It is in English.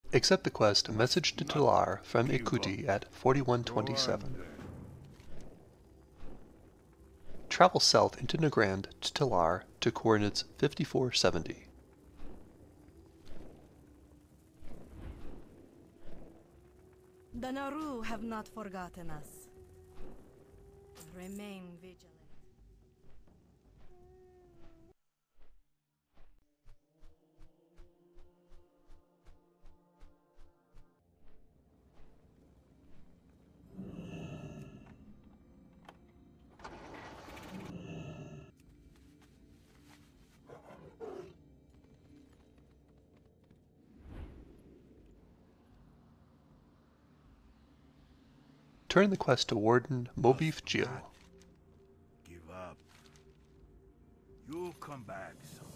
Accept the quest Message to TELAAR from IKUTI at 4127. Travel south into NAGRAND to TELAAR to coordinates 5470. The Naru have not forgotten us. Remain vigilant. Turn the quest to Warden MOI'BFF. Give up. You'll come back someday.